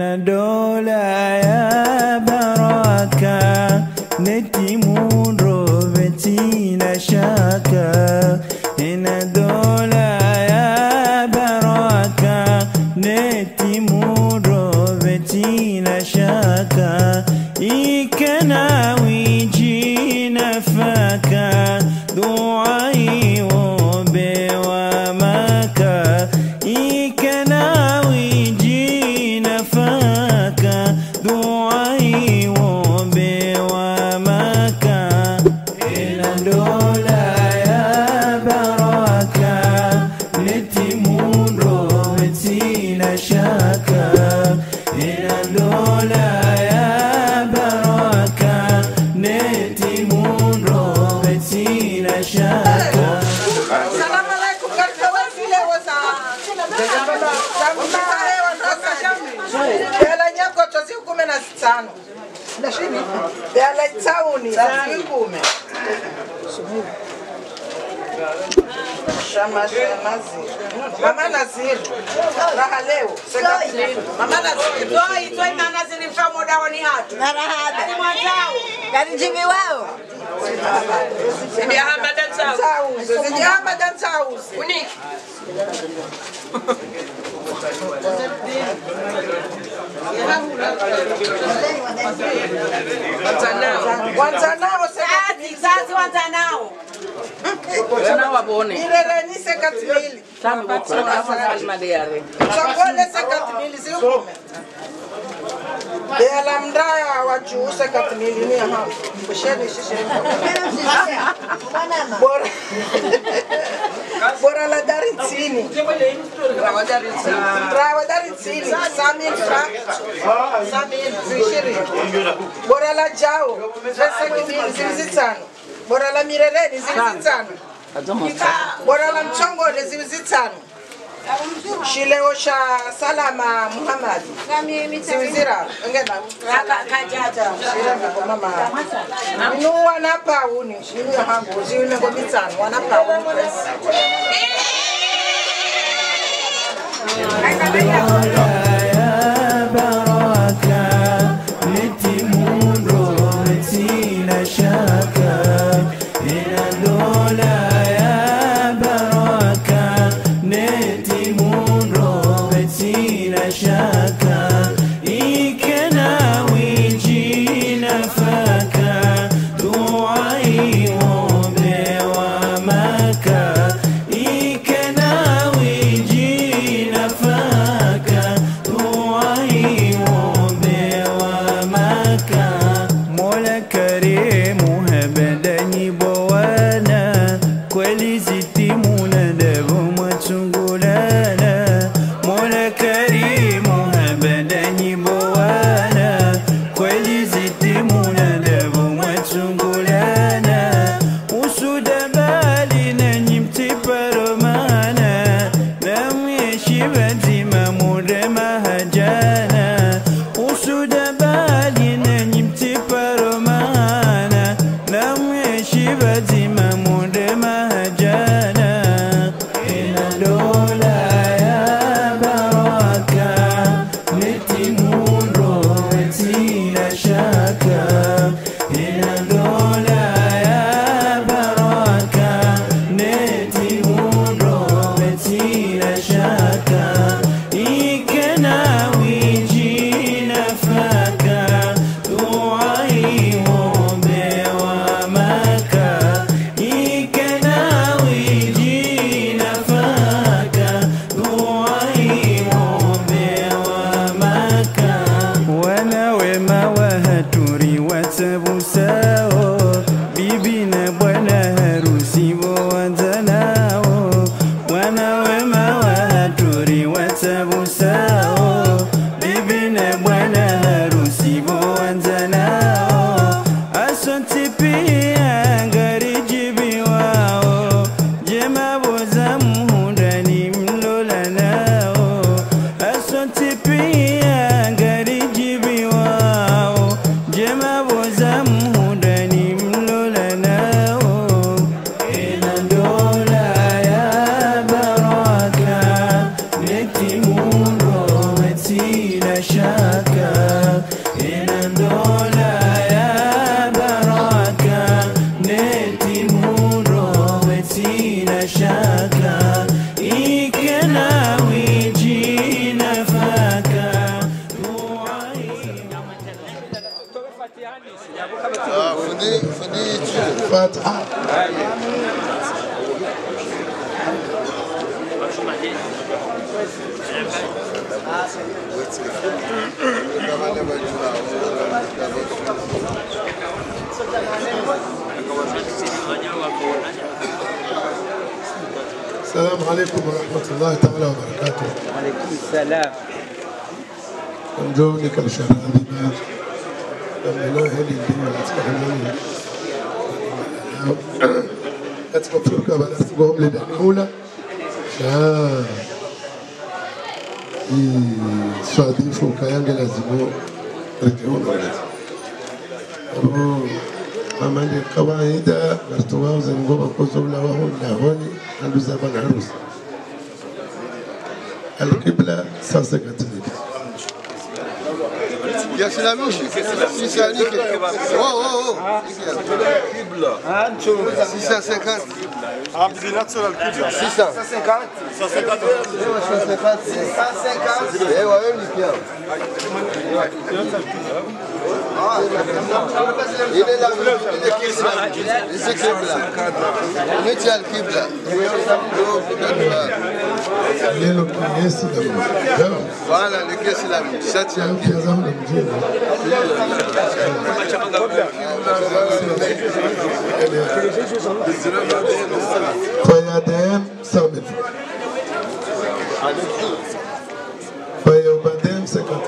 ina dola ya baraka neti mundro betina shaka ina dola ya baraka neti mundro betina shaka ikana wijina faka duai wobe wa maka ikana wijina faka duai wobe wa maka ina dola ya baraka neti mundro betina shaka ina dola ya baraka neti mundro betina shaka. Salamu alaikum katika wazile waza Bela nyako tozi 15 Ndashini Bela tauni tozi 10 Shama mazi Mama Nazir Raha leo Mama Nazir Toi Mama Nazir mfamo dawani hatu Marahaba Gani mwatao Gani jibi wao Sidi Ahmadan Saus Sidi Ahmadan Saus Uniki Wanzanao Zazi wanzanao Wanzanao wabone Ilele ni 50,000 Tami wakona Salma diare Sangole 50,000 zikume Bela mdaya wajuu 50,000 ni hapa Kusheni shishe Bora la dari tsini Rawa dari tsini Samin franc Samin zishiri Bora la jao 25,000 zilizitano Bora la mireleni zilizitano Bora la mchongole zilizitano Shileo sha Salama Muhammad Siwizira ngena kajaja shira mama inu wanapa uni inu ya hangu ziwime ngomitsano wanapa uni ya baraka neti mundro betina shaka ina dola ya baraka neti mundro betina shaka ikana wijina faka duai wobe wa maka ikana wijina faka duai wobe wa maka mola karimu habadani bawana kweli zitimuna dabo matungulana mola karimu habadani bawana kweli zitimuna dabo matungulana usuda bali na nyimti paromana namyeshi bazima murema hajana usuda bali na nyimti paromana namyeshi bazima murema hajana ina dola ya baraka neti mundro betina shaka ina dola ya baraka neti mundro betina shaka ikana wijina faka duai wobe wa maka ikana wijina faka duai wobe wa maka wana wema wahaturi watabusao bibi na bwana harusi wanzanao wana wema wahaturi watabusao bibi na bwana harusi wanzanao asante pia ngari jibi wao jema boza muhundani mlola nao asante pia ngari jibi wao jema boza muhundani mlola nao ina dola ya baraka neti mundro betina shaka فاتحة. السلام عليكم ورحمة الله تعالى وبركاته. وعليكم السلام. نجوني كل شهر هذه لما هلي الدنيا تتكلمني أتكفر كمان أتقوم للأولى صادفوا كيان لازموا رجعون عملي قواعد مرتوى وزنقوم قزولا وهو لاهوني عنده زبان عروس القبلة ساسكتني يا سلامي سي سالك اوه انتم 650 عبد ناتشورال كيلو 650 ايوه يا إلى الكبلة voilà le kiesi la mshati فيادم سامد فيوبدم سكت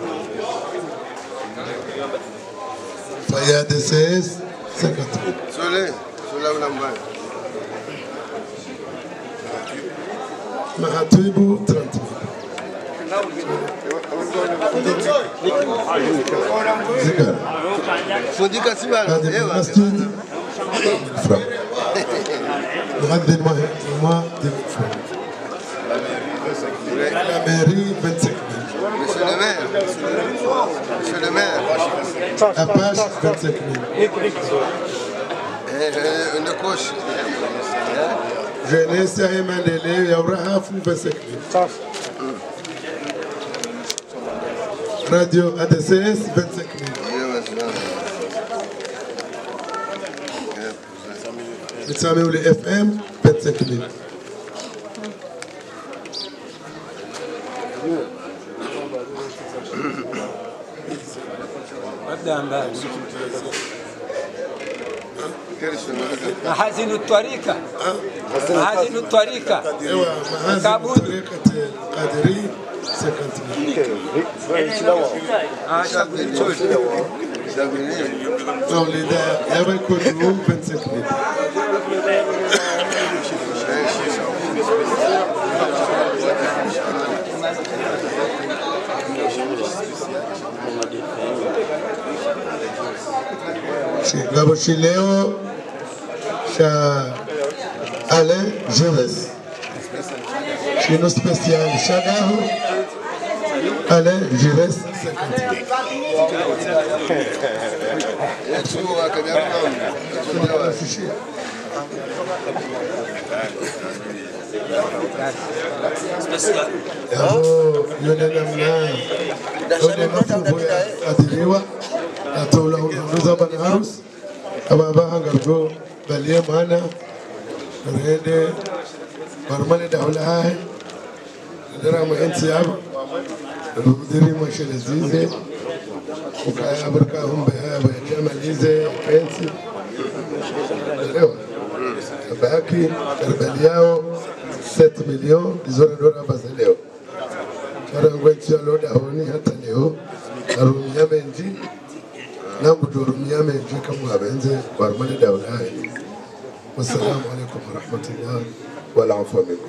فيادسيس سكت سولي ولا مباي محاتيبو 30 ذكر فوديكا سيبان هذا المسجد مغدن ما la mairie 25 000. Monsieur le maire. Monsieur le maire. Apache 25 000. Une coche. Jeunesse et Mandélé, Yauraha 25 000. Radio ADCS 25 000. بتسامعوا لي اف ام 25 000. محاسن الطريقة محاسن الطريقة ايوه محاسن طريقة القادري 50 000. مولدا يبقى كله 25 000. Gabo Chileo, Alain Jeunesse. Chez nos spécial Chagaho, Alain Jeunesse 50. Ababa hangargo baliye mana rede barmane da hulahay dara mu intiyab rudiri mu shelazize ukaya barka hum baya ba jamalize pensi leo baki karbaliao 7 millions $10 bazaleo karango tsialo da honi hata leo arumia menji نعم دورم يا من جيكم وابنزه وارمني دولهاي والسلام عليكم ورحمة الله والعفو منكم.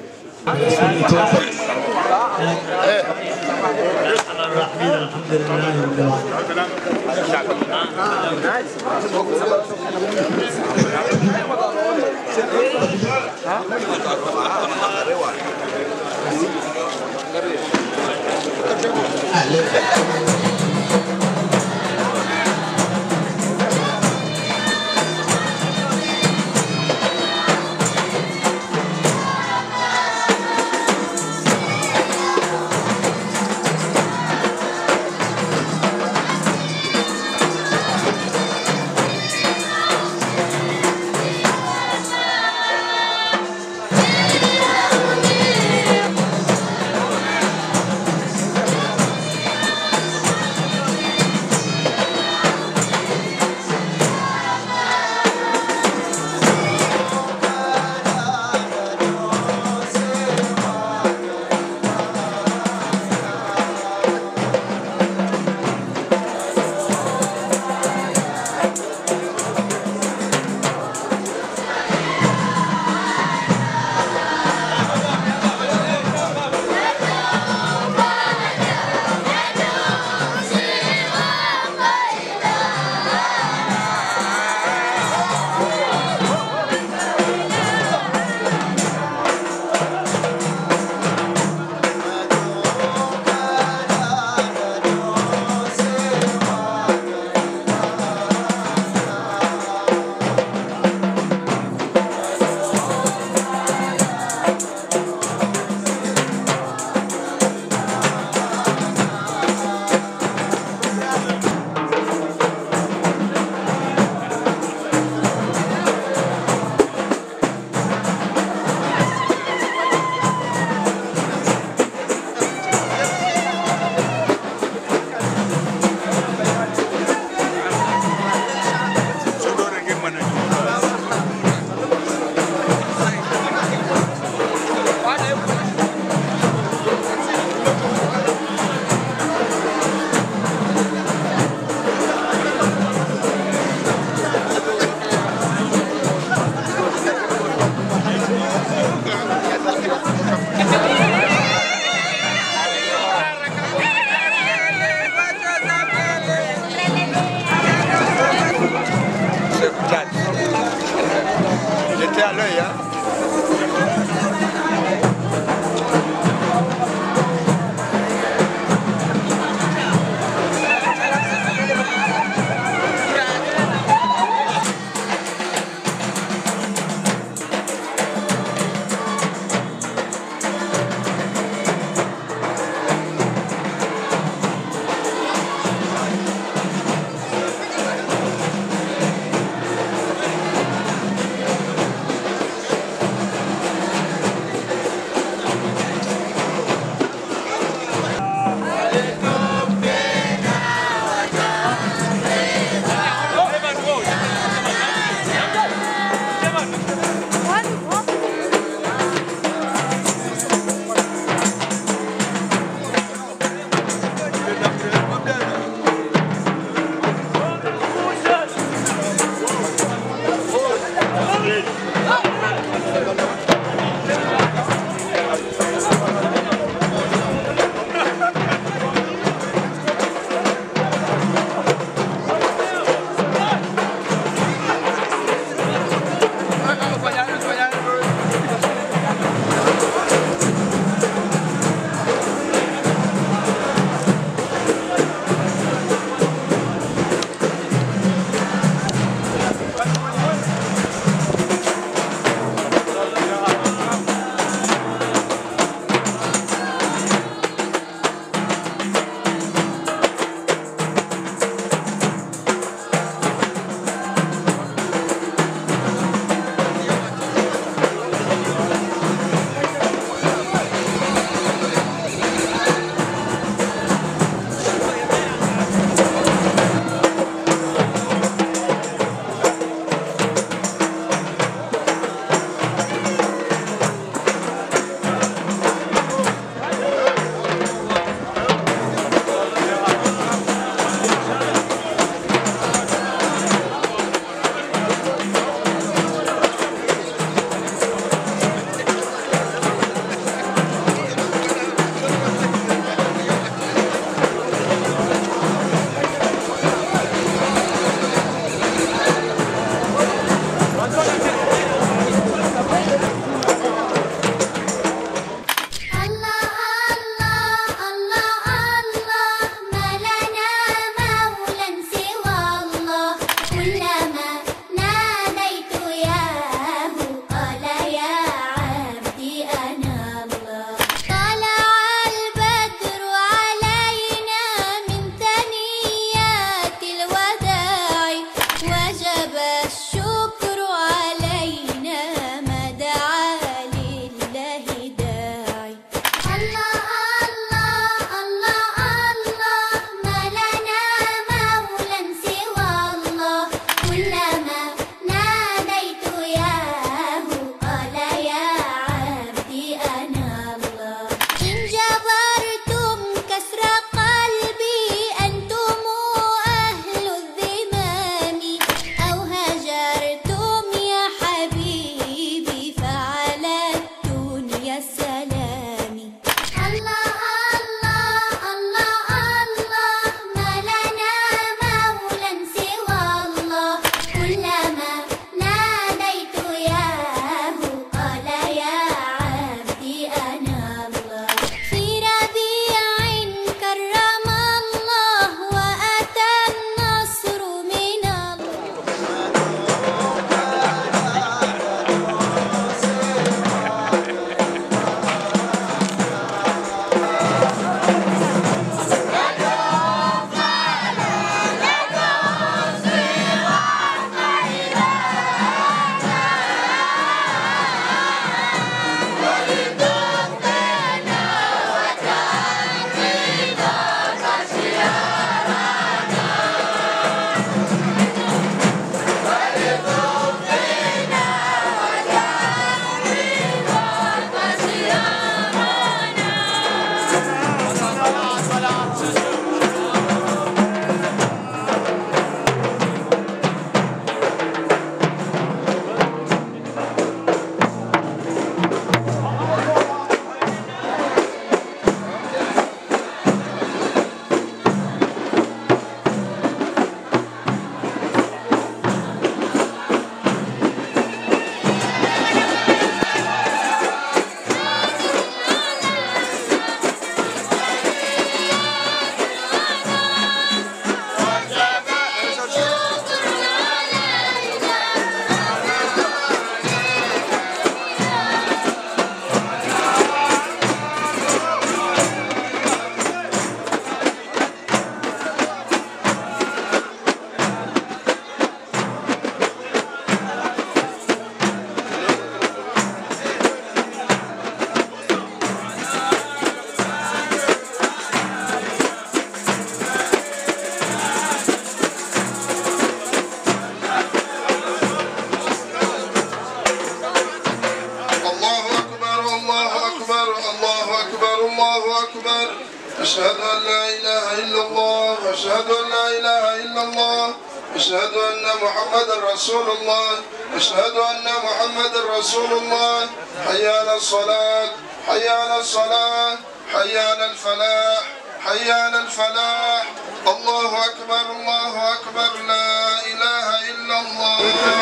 أكبر أشهد أن لا إله إلا الله أشهد أن لا إله إلا الله أشهد أن محمدا رسول الله أشهد أن محمدا رسول الله حي على الصلاة حي على الصلاة حي على الفلاح حي على الفلاح الله أكبر الله أكبر لا إله إلا الله.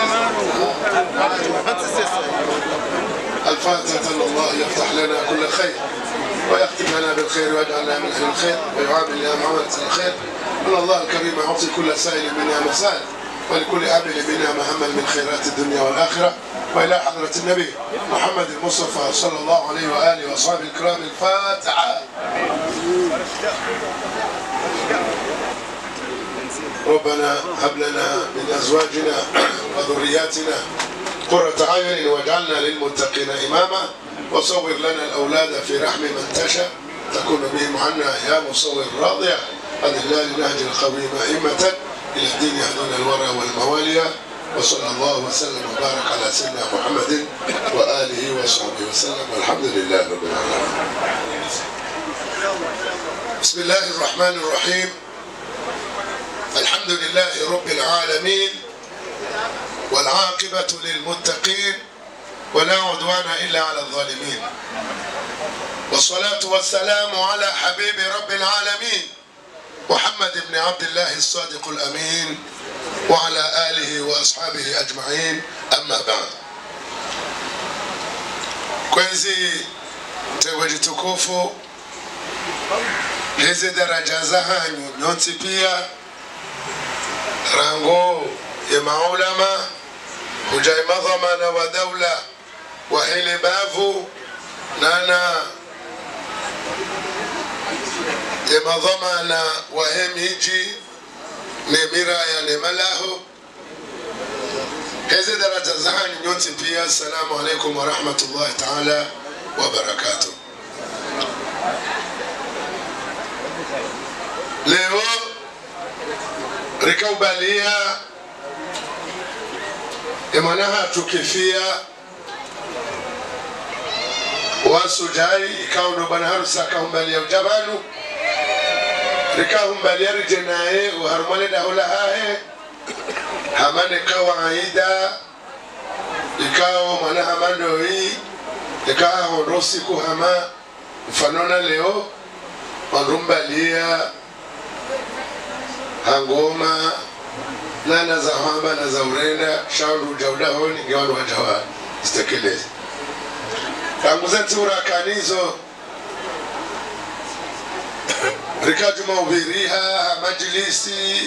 الفاتحة الله يفتح لنا كل خير ويختم لنا بالخير ويجعلنا من أهل الخير ويعامل لنا معاملة الخير. من الله الكريم يعطي كل سائل منا مسائل ولكل عامل منا مهما من خيرات الدنيا والآخرة. وإلى حضرة النبي محمد المصطفى صلى الله عليه وآله وأصحابه الكرام الفاتحة. ربنا هب لنا من أزواجنا وذرياتنا قرة أعين واجعلنا للمتقين إماما وصور لنا الأولاد في رحم من تشاء تكون بهم عنا يا مصور راضية عن الله لنهج القويم أئمة إلى الدين يهدون الورى والموالية. وصلى الله وسلم وبارك على سيدنا محمد وآله وصحبه وسلم والحمد لله رب العالمين. بسم الله الرحمن الرحيم. الحمد لله رب العالمين والعاقبة للمتقين ولا عدوان إلا على الظالمين والصلاة والسلام على حبيب رب العالمين محمد بن عبد الله الصادق الأمين وعلى آله وأصحابه أجمعين. أما بعد كويزي تواجي تكوفو hizi daraja za hanyu nyonsi pia rango ya maulama hujai madhamana wa daula wa hili bavu nana ya madhamana wa hemiji nemira ya nemalahu hizi daraja za hanyu nyonsi pia. Assalamu alaikum wa rahmatullahi ta'ala wa barakatuh. Leo rikaubalia emanaha tukifia wasujai ikauno bana harusa kahumbalia ujabanu rikahumbalia rijenae uharumale dahula hae hamane kawaida ikao manaha mandoi ikaha hondosi kuhama mfanona leo wanrumbalia hangoma nana za hamba na za urenda shaundu jaudahoni ngewanu wajawa istekelezi kanguza tura kanizo rikaju maubiriha majlisi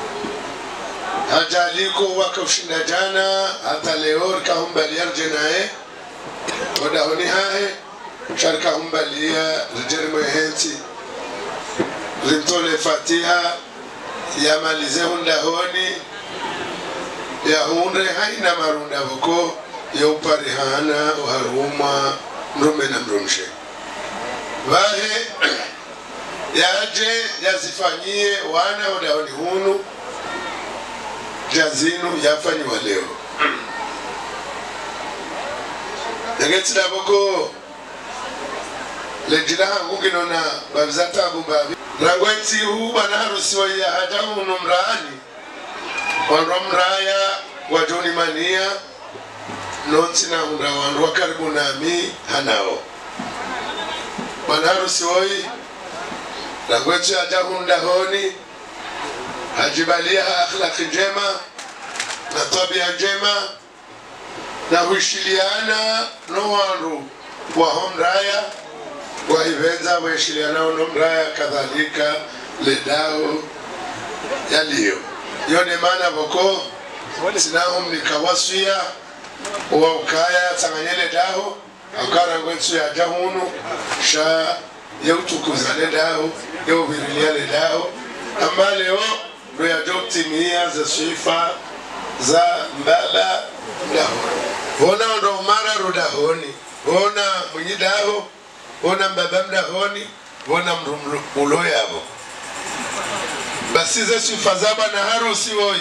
hajaliko wakafshinda jana hata leo rikahumbalia rjenae wadahoni hae sharika humbalia rijerimo henti rimtole fatiha yamalize hundahoni ya hunre haina marunda boko ya uparihana uharuma mrume na mrumshe vahe yaje yazifanyie wana hundahoni hunu jazinu yafanyiwa leo yagetida boko lejina hangugi nona babizata abubabi rangweti huu bana harusi wa ya hajamu numraani wanromraya wajoni mania nonsi na hunda wanru wa karibu nami hanao bana harusi woi rangweti hajamu ndahoni hajibalia akhlaki njema na tabia njema na huishiliana no wanru wa homraya waivenza waishiliana unomraya kadhalika ledao yaliyo yone maana boko sinahum nikawaswia wa ukaya tanganyele daho akara ngwensu ya jahunu sha yautukuza ledao yauvirilia ledao amba leo ndo ya joktimia za sifa za mbaba daho hona ndo umara rudahoni hona mwenyidaho hona mbaba mdahoni hona mrulo yabo basi ze sifa za bana harusi woi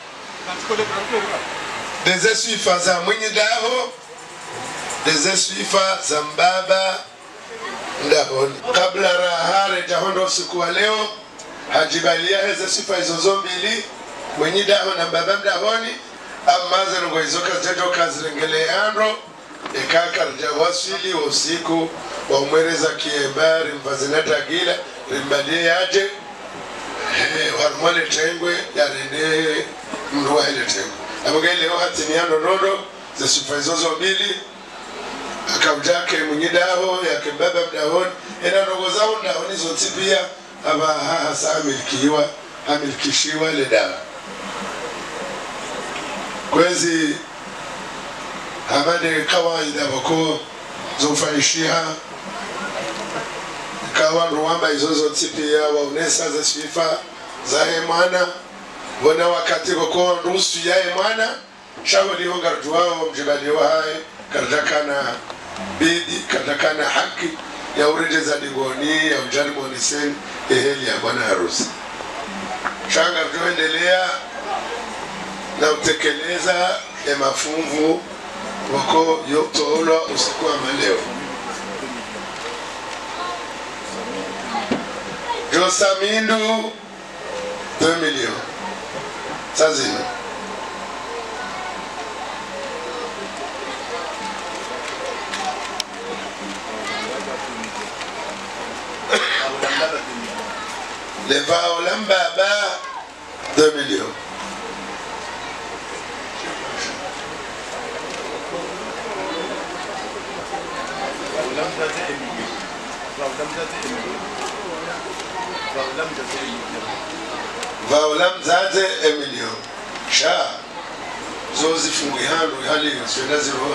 deze sifa za mwenyidaho deze sifa za mbaba ndahoni kabla rahare jahondo siku wa leo hajibalia heze sifa hizo zombili mwenye daho na baba mdahoni amaze ngo izoka zeto kazirengele andro ekaka rjawasili usiku wa mwereza kiebari mvazinata gila rimbalie yaje warmale tengwe yarende mruwa hele tengwe abuga leo hatimiano nondo ze sifa hizo zombili akabjake mwenye daho yake baba mdahoni ena ndogo zao ndahoni zote pia aba hasa amilkishiwa le dawa kwezi hamade kawaida bako zofanyishia kawa ruamba hizo zote pia waunesa za sifa za mwana wana wakati bako ruhusu ya mwana shawali hongartu wao mjibaliwa hai katakana bidi katakana haki ya urejeza digoni ya ujaribu nisen eheli ya bwana harusi shanga tuendelea na utekeleza mafungu wako yotoolo usiku wa maleo Josamindu 2 millions sazina le vaolam baba 2 millions vaolam zate 1 million sha zozi fungu halo hali swenda zero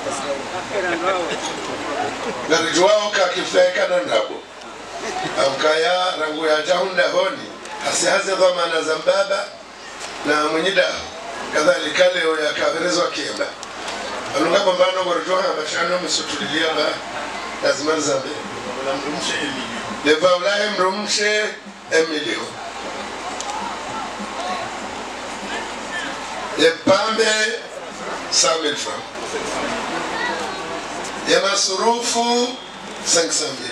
garijwao kakifeka na ndabo amkaya rangu ya jahunda honi asihaze dhamana za baba na mwenye daho kadhalika leo yakaverezwa kiemba alunga pambano gorjoha bashano msutulia ba lazima zabe le vaulahe mrumshe 1 million le pambe 100,000 francs ya masurufu 500,000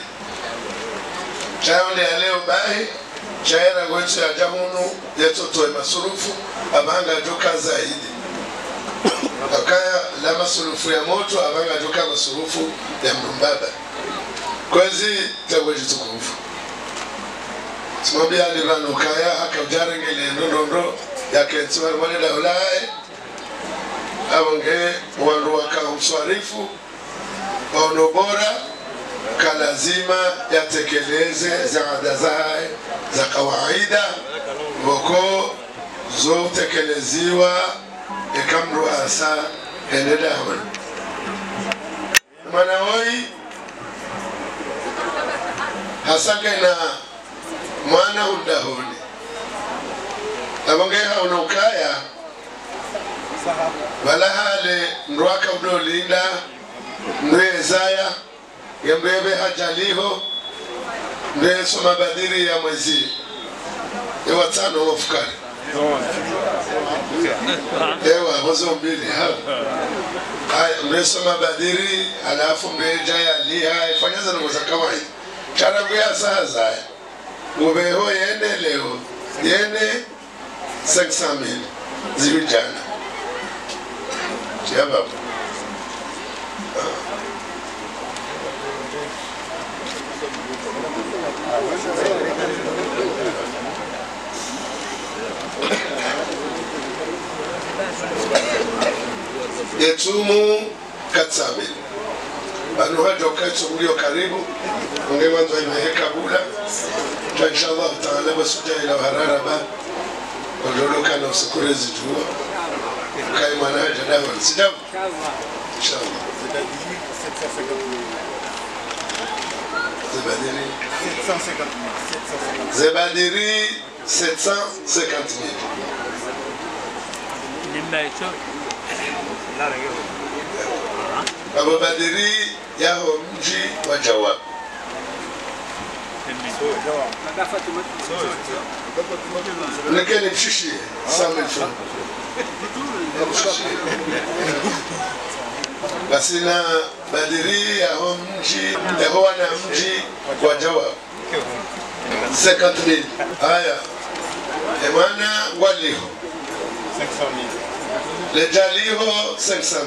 chaonde ya leo bae chaera gwetu ya jahunu yetotoe masurufu abanga joka zaidi akaya la masurufu ya moto abanga joka masurufu ya mrumbaba kwezi tagwe jitukufu simabia alivano kaya akajarengele ndondo ya kentsiwa mwane la ulae abonge wandu wakamswarifu waono bora kalazima yatekeleze zaada zae za kawaida wako zo tekeleziwa ekamru asa endeda haman manawoi hasake na mwana undahoni abonge haunukaya wala hale ndwaka udolinda ndwezaya yembebe hajaliho ndweso mabadiri ya mwezi ewa tano wafukari ewa wazo mbili ndweso mabadiri alafu mbeja ya liha ifanyaza nungo za kawaii charabu ya saa zaya ubeho yene leo yene 500,000 ziwijana chiababu yetumu katsabe banu haja wakati ulio karibu ungewanza imeheka bula ta inshallah taala basuja ila harara ba walodoka na usikurezi jua kai manaja dawa sijabu inshallah zebadiri 750,000 Abu Badiri yaho mji wa Jawab lakini mshishi 100,000 francs basi na badiri ya mji wana mji wa Jawa 50,000. Haya emana waliho 500,000 lejaliho 500,000.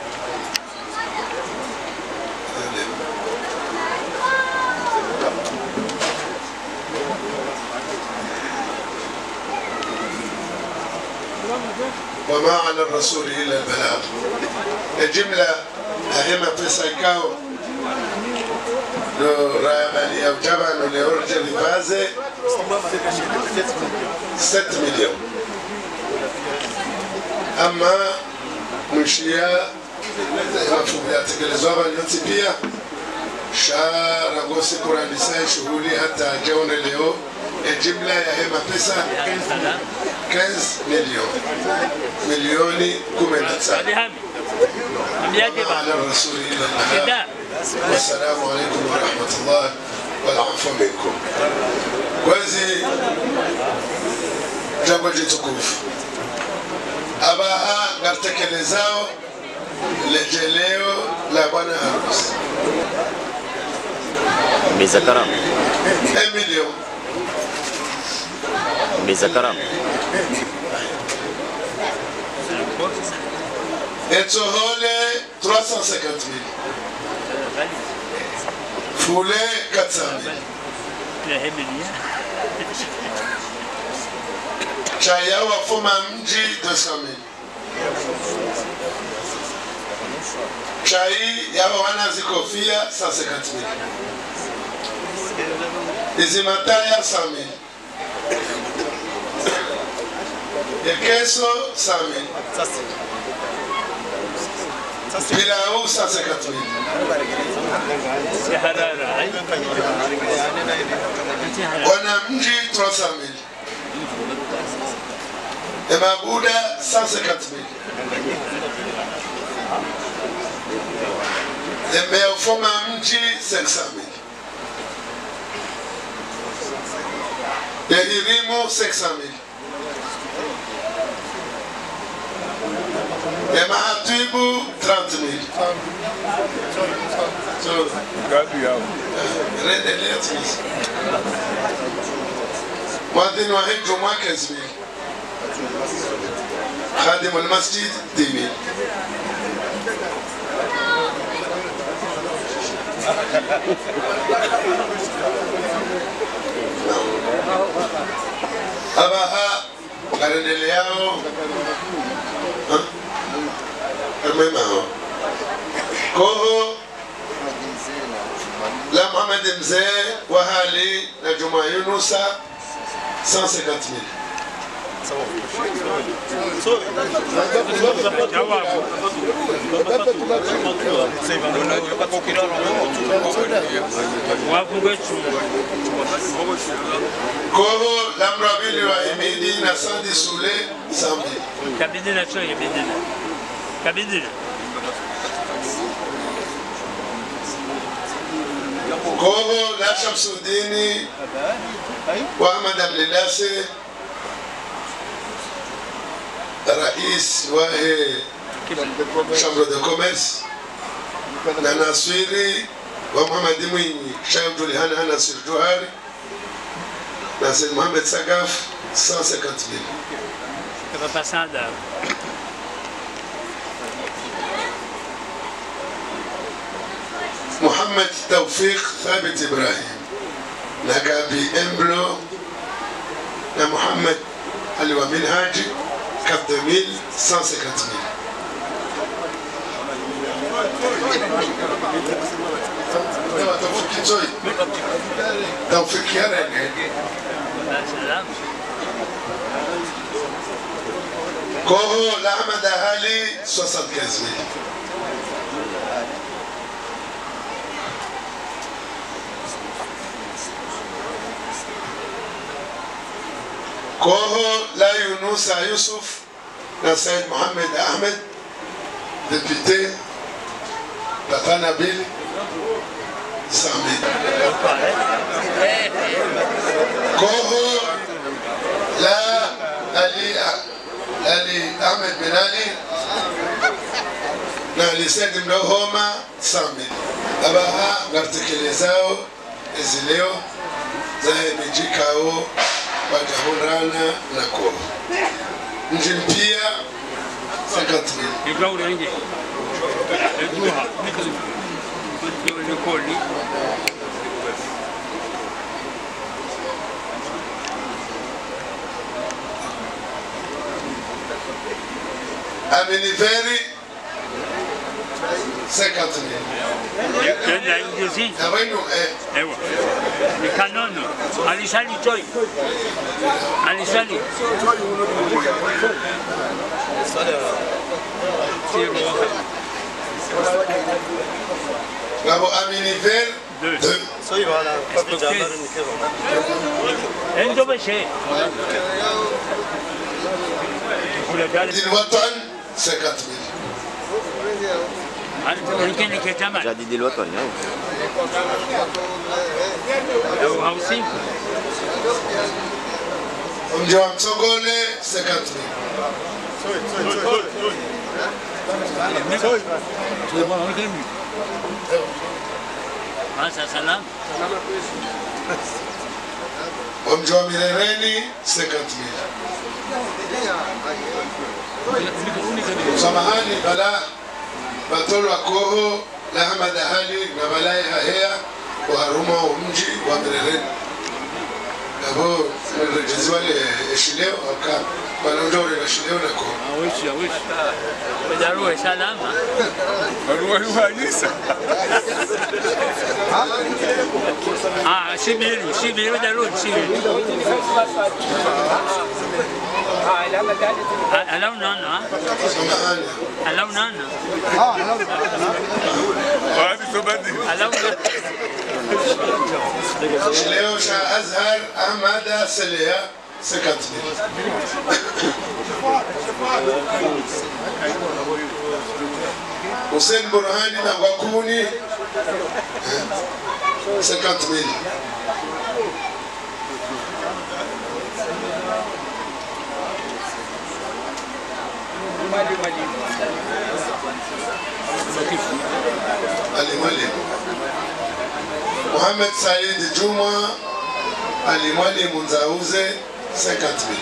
وما على الرسول إلا البلاغ. الجملة أهم بسيكاو لو رامالي أو جبان لأورجل فازي 7 مليون. أما مشيا مفهومات الزوابا اليوتيبية شار غوسي كورانيساي شغولي حتى جون اليوم الجملة أهم بسا 15 مليون مليوني كومنتسا على الرسول إلى النهار. والسلام عليكم ورحمة الله والعفو منكم. وزي جابجي تكوف أباها نرتكلزاو لجليو لابانا هاروس بذكرام 1 مليون بذكرام Etohole 350,000. Foulé 400,000. Chaya wa foma mji 200,000. Chai yawa wana zikofia 150,000. Izimataya 100,000. Ekeso 100,000. Pilau 150,000. Wanamji 300,000. Emabuda 150,000. Emeofoma mji 500,000. Ehirimu 600,000. Emahatibu 30,000. So, Mwadhin wa hijru mwaka 10,000. Khadim al-masjid 10,000. Abaha karendele yao Koho la Mohamed Mzee Wahali na Juma Yunusa 150,000. Koho la Mrabili wa Imidi na Sandi Sule 100,000. Kabidina cho yebidina. Kabidina. Koho la Shamsuddini wa Ahmad Abdelase Rais wa Chambre de Commerce na Naswiri wa Muhammad Mwinyi Sheikh Julihana Nasir Johari na Said Mohamed Sagaf 150,000. Kama pasada. محمد توفيق ثابت إبراهيم نقابي إمبلو محمد الوا منهاجي 4,150,000. توفيق يا رجل كوهو لأحمد أهالي 75,000. كوهو لا يونس يوسف لا سيد محمد أحمد député Tata Nabil 100,000. كوهو لا علي أحمد بن علي Abisedi mdohoma sami abaha ngartekelezao ezileo zahe mijikao wajahurana na ko njimpia 50,000 يقول عندي يقولها يقول لي Aminiferi 50,000 يلا يجوزين Nawenu ايوه كانون علي سالي توي علي سالي Ngabo Aminiferi 2 عنده بشيء الوطن 50,000 يمكن لك جمال جديد الوطن او هاوسين mji wa Msogole 50,000 ماسا سلام mji wa Mirereni 50,000 samahani bala batolo akoho la Hamad Ahali na balai hahea wa haruma mji wa Mirereni Abo nirejezwa le shileo aka wanaondoa le shileo na ko وش بداروا سلام شبيرو دارون شبيرو ألو نانا ألو نانا ألو shileo sha Azhar Ahmad Salia 50,000 Hussein Burhani na Wakuni 50,000 Ali Mwalimu Mohamed Said Juma Ali Mwalimu Nzauze 50,000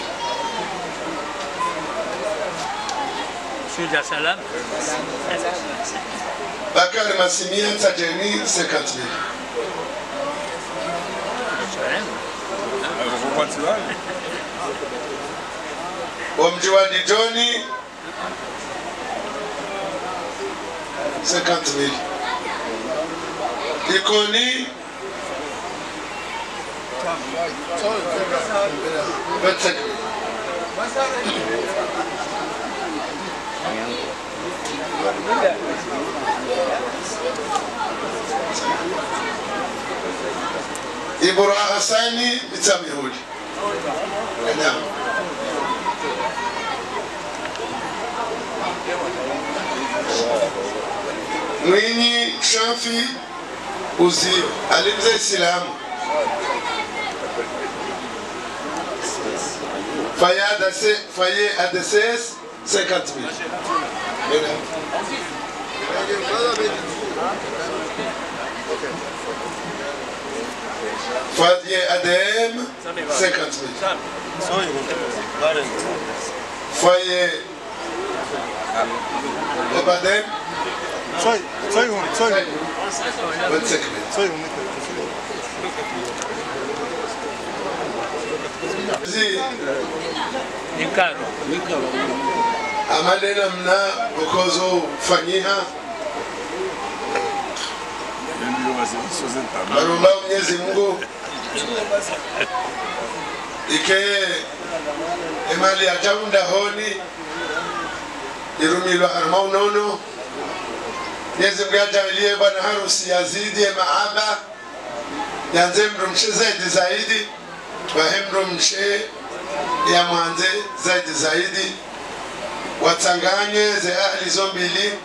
شو سلام Bakari Masimia Tajeni 50,000 Omji wa Dijoni 50,000 Ikoni 25,000 Ibora Hassani Bitam Yehudi Mwinyi Shafi Uzio Alimze Islamu Faye ADCS 50,000 Faye ADM 50,000 Faye Obadem 25,000 Nikaro Amadena mna ukozo fanyiha Barumba Mwenyezi Mungu Ike Emali ya Jaunda Honi Irumilwa Armaunono Mwenyezi Mungu ajalie bwana harusi yazidi maaba yanze mrumshe zaidi wahemro mshe ya mwanze zaidi watanganye ze ahli zombili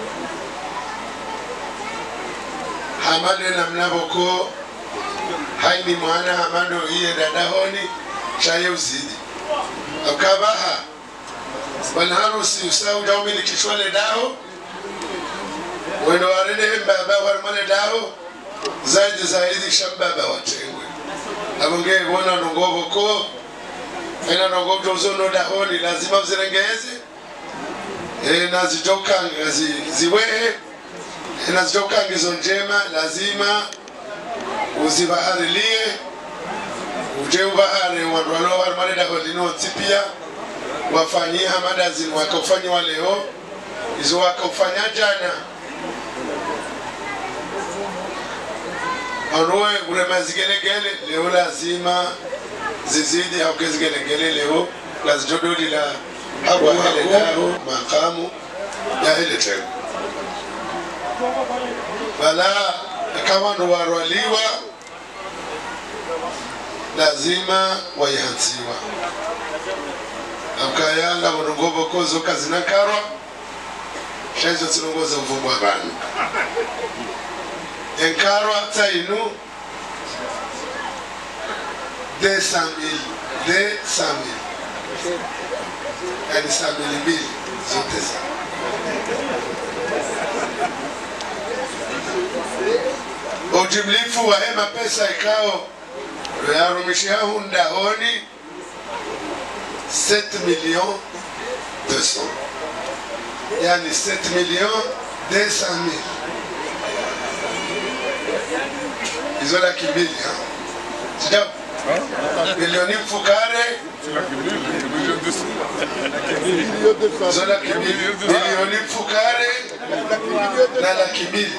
hamade na mnaboko haini mwana hamando iye dadahoni chaye uzidi akabaha bwana harusi usau jaumili kishwale daho wenowarene mbaba warmane dao zaidi shambaba watengwe abonge bona nongobo ko ena nongobo zono dahoni lazima vzirengeze nazitokanga ziwehe nazitokanga izo njema lazima uzibaharilie uje ubahare wandwalo warmane dahoni no tipia wafanyia hamadazi wakafanywa leo izo wakafanya jana Aroe uremazigelegele leo lazima zizidi au kezigelegele leo lazijodoli la hawa hele dao makamu ya hele tena bala kama ndo warwaliwa lazima waihansiwa akayanga bonongobo kozo kazina karwa shezo tsinongoza mvumbwa bana enkarwa tainu 200,000 yani 100,000 zote za ujimlifu wa hema pesa ikao yarumishia hunda honi 7,200,000 yani 7,200,000 izo laki mbili sijab milioni mfukare izo laki mbili milioni mfukare na laki mbili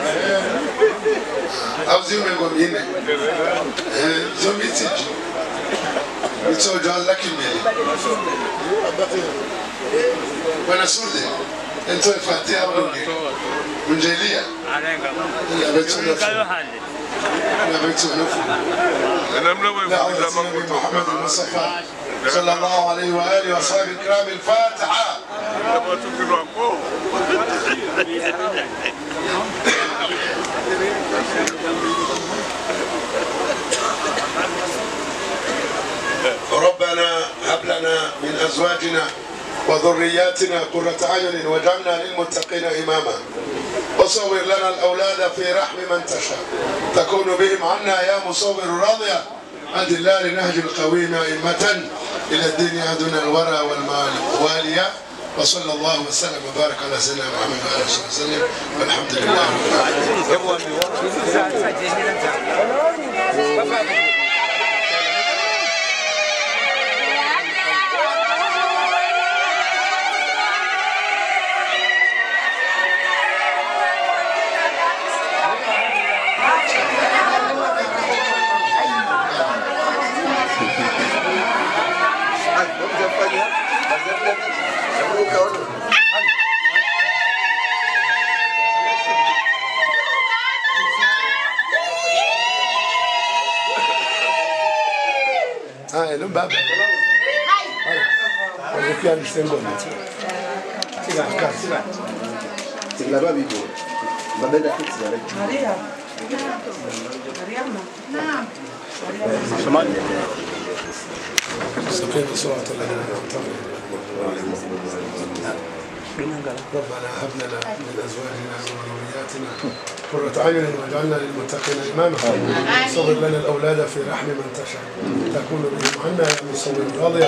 au zimengo mine zo mitiju mitsojo laki mbili bwana Sule entoe fatia mnge Munjelia محمد المصطفى صلى الله عليه وآله وصحبه الكرام الفاتحة ربنا هب لنا من أزواجنا وذرياتنا قرة أعين واجعلنا للمتقين إماما وصور لنا الأولاد في رحم من تشاء تكون بهم عنا يا مصور راضية أدلنا لنهج القويم أئمة إلى الدين يهدنا الورى والموالية وصلى الله وسلم وبارك على سيدنا محمد وآله وسلم والحمد لله رب العالمين. Hello, Baba. Hi. On fait un symbole. C'est là, c'est là. C'est là-bas, Bibo. Babel a fait ça avec Maria. Mariam. Chemal. سبحان صوت ربنا هب لنا من ازواجنا وذرياتنا قرة اعين واجعلنا للمتقين اماما صغر لنا الاولاد في رحم من تشاء تكون بهم عنا يا مصور راضية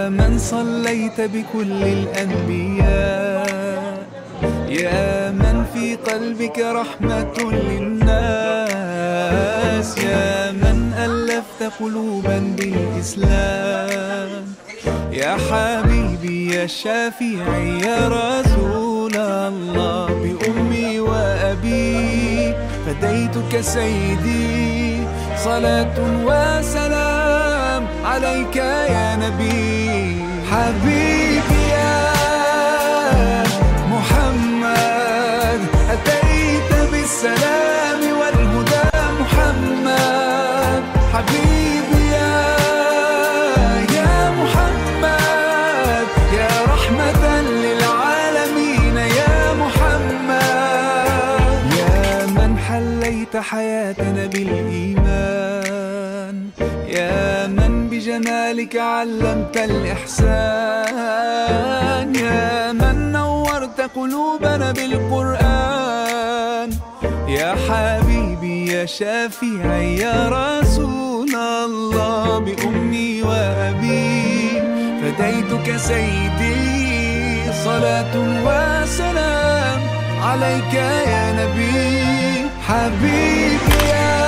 يا من صليت بكل الأنبياء، يا من في قلبك رحمة للناس، يا من ألفت قلوبا بالإسلام، يا حبيبي يا شافعي يا رسول الله، بأمي وأبي فديتك سيدي، صلاة وسلام عليك يا نبي. حبيبي يا محمد أتيت بالسلام والهدى محمد، حبيبي يا محمد يا رحمة للعالمين يا محمد، يا من حليت حياتنا بالإيمان، يا من بجمالك علمت الإحسان، يا من نورت قلوبنا بالقرآن، يا حبيبي يا شافعي يا رسول الله، بأمي وأبي فديتك سيدي، صلاة وسلام عليك يا نبي. حبيبي يا